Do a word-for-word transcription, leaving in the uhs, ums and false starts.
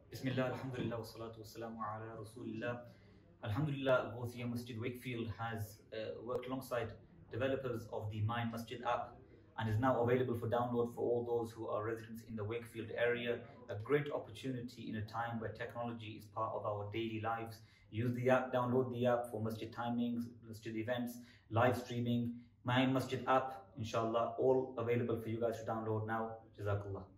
Bismillah, alhamdulillah, wa salatu wa salamu ala rasulillah. Alhamdulillah, Ghausia Masjid Wakefield has uh, worked alongside developers of the My Masjid app and is now available for download for all those who are residents in the Wakefield area. A great opportunity in a time where technology is part of our daily lives. Use the app, download the app for masjid timings, masjid events, live streaming. My Masjid app, inshallah, all available for you guys to download now. Jazakallah.